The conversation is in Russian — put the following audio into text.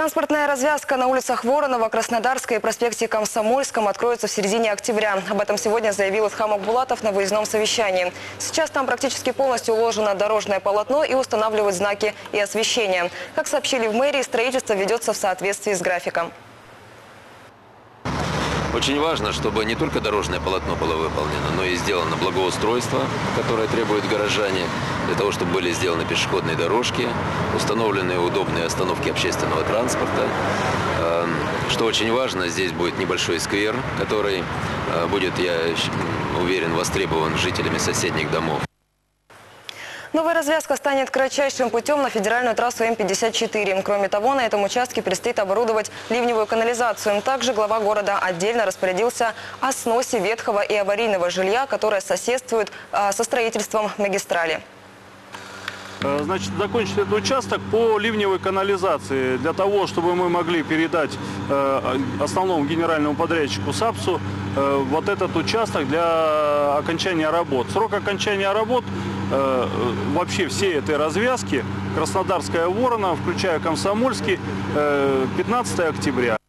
Транспортная развязка на улицах Воронова, Краснодарской и проспекте Комсомольском откроется в середине октября. Об этом сегодня заявил Ильхам Акбулатов на выездном совещании. Сейчас там практически полностью уложено дорожное полотно и устанавливают знаки и освещение. Как сообщили в мэрии, строительство ведется в соответствии с графиком. Очень важно, чтобы не только дорожное полотно было выполнено, но и сделано благоустройство, которое требуют горожане, для того, чтобы были сделаны пешеходные дорожки, установлены удобные остановки общественного транспорта. Что очень важно, здесь будет небольшой сквер, который будет, я уверен, востребован жителями соседних домов. Новая развязка станет кратчайшим путем на федеральную трассу М-54. Кроме того, на этом участке предстоит оборудовать ливневую канализацию. Также глава города отдельно распорядился о сносе ветхого и аварийного жилья, которое соседствует со строительством магистрали. Значит, закончить этот участок по ливневой канализации, для того, чтобы мы могли передать основному генеральному подрядчику САПСу вот этот участок для окончания работ. Срок окончания работ вообще всей этой развязки Краснодарская, Воронова, включая Комсомольский, 15 октября.